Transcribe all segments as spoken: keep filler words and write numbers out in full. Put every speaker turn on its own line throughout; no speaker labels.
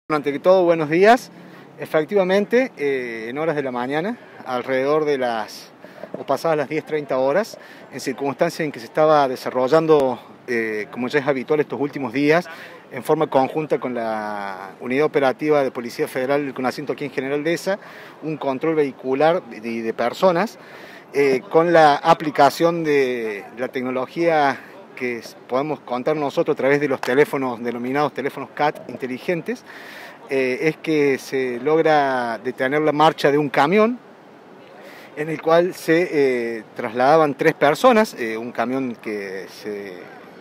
Ante todo, buenos días. Efectivamente, eh, en horas de la mañana, alrededor de las, o pasadas las diez treinta horas, en circunstancias en que se estaba desarrollando, eh, como ya es habitual estos últimos días, en forma conjunta con la Unidad Operativa de Policía Federal con asiento aquí en General Dehesa, un control vehicular de, de personas, eh, con la aplicación de la tecnología que podemos contar nosotros a través de los teléfonos denominados teléfonos C A T inteligentes, eh, es que se logra detener la marcha de un camión en el cual se eh, trasladaban tres personas, eh, un camión que se,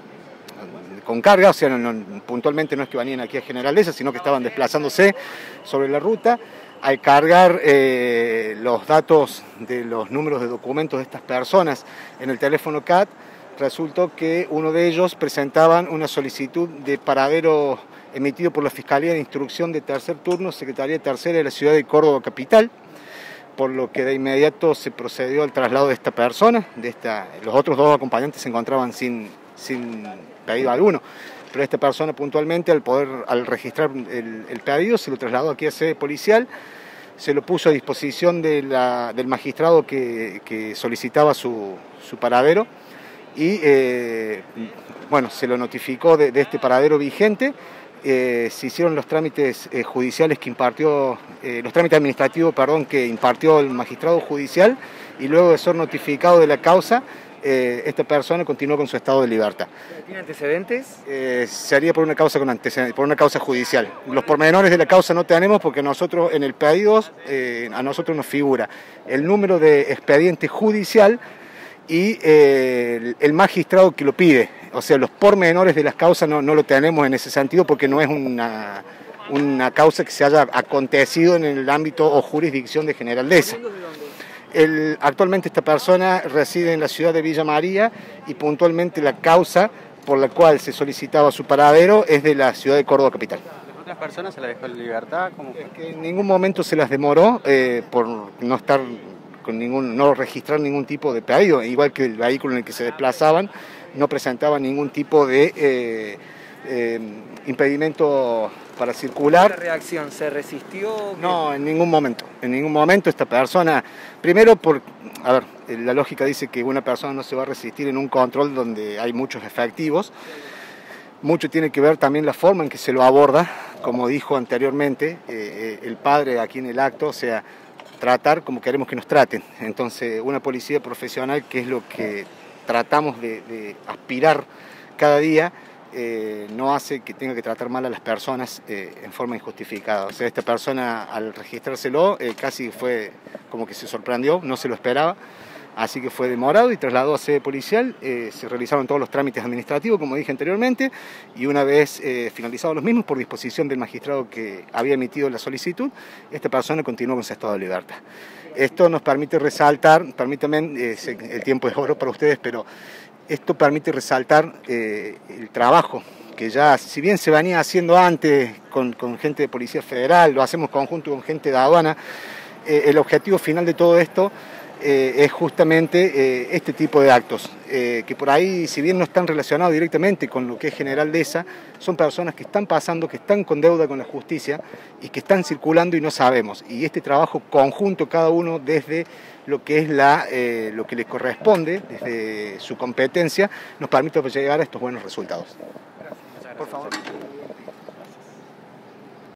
con carga, o sea, no, no, puntualmente no es que venían aquí a General Dehesa, sino que estaban desplazándose sobre la ruta. Al cargar eh, los datos de los números de documentos de estas personas en el teléfono C A T, resultó que uno de ellos presentaban una solicitud de paradero emitido por la Fiscalía de Instrucción de Tercer Turno, Secretaría Tercera de la Ciudad de Córdoba Capital, por lo que de inmediato se procedió al traslado de esta persona. De esta, los otros dos acompañantes se encontraban sin, sin pedido alguno, pero esta persona puntualmente, al poder al registrar el, el pedido, se lo trasladó aquí a sede policial, se lo puso a disposición de la, del magistrado que, que solicitaba su, su paradero, y eh, bueno, se lo notificó de, de este paradero vigente. Eh, se hicieron los trámites eh, judiciales que impartió, eh, los trámites administrativos, perdón, que impartió el magistrado judicial, y luego de ser notificado de la causa, eh, esta persona continuó con su estado de libertad.
¿Tiene antecedentes?
Eh, sería por una causa con antecedentes, por una causa judicial. Los pormenores de la causa no tenemos porque nosotros en el pedido eh, a nosotros nos figura el número de expediente judicial y eh, el, el magistrado que lo pide. O sea, los pormenores de las causas no, no lo tenemos en ese sentido porque no es una, una causa que se haya acontecido en el ámbito o jurisdicción de General Dehesa. El, actualmente esta persona reside en la ciudad de Villa María y puntualmente la causa por la cual se solicitaba su paradero es de la ciudad de Córdoba Capital.
¿Las otras personas se las dejó en libertad? ¿Cómo fue?
Es que en ningún momento se las demoró eh, por no estar con ningún, no registrar ningún tipo de pedido, igual que el vehículo en el que se desplazaban no presentaba ningún tipo de eh, eh, impedimento para circular.
¿La reacción se resistió?
No, en ningún momento, en ningún momento esta persona, primero por, a ver, la lógica dice que una persona no se va a resistir en un control donde hay muchos efectivos. Mucho tiene que ver también la forma en que se lo aborda, como dijo anteriormente eh, el padre aquí en el acto, o sea, tratar como queremos que nos traten. Entonces, una policía profesional, que es lo que tratamos de, de aspirar cada día, eh, no hace que tenga que tratar mal a las personas eh, en forma injustificada. O sea, esta persona al registrárselo eh, casi fue como que se sorprendió, no se lo esperaba, así que fue demorado y trasladado a sede policial. Eh, se realizaron todos los trámites administrativos, como dije anteriormente, y una vez eh, finalizados los mismos, por disposición del magistrado que había emitido la solicitud, esta persona continuó con su estado de libertad. Esto nos permite resaltar, permítanme, eh, el tiempo es oro para ustedes, pero esto permite resaltar eh, el trabajo que ya, si bien se venía haciendo antes con, con gente de Policía Federal, lo hacemos conjunto con gente de aduana, eh, el objetivo final de todo esto Eh, es justamente eh, este tipo de actos, eh, que por ahí, si bien no están relacionados directamente con lo que es General Dehesa, son personas que están pasando, que están con deuda con la justicia y que están circulando y no sabemos. Y este trabajo conjunto, cada uno desde lo que es la, eh, lo que le corresponde, desde su competencia, nos permite llegar a estos buenos resultados.
Por favor.